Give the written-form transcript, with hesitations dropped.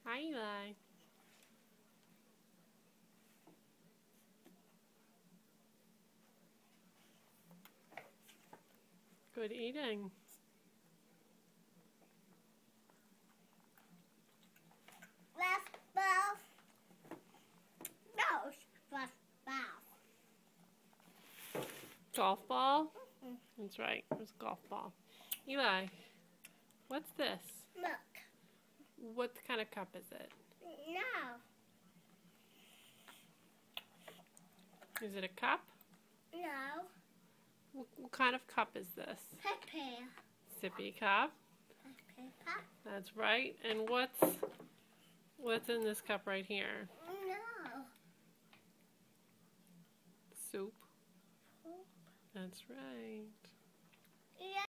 Hi, Eli. Good eating. Last ball. No, last ball. Golf ball? Mm-hmm. That's right. It was a golf ball. Eli, what's this? Look. What kind of cup is it? No. Is it a cup? No. What kind of cup is this? Pepe. Sippy cup? Pepe. That's right. And what's in this cup right here? No. Soup. That's right. Yeah.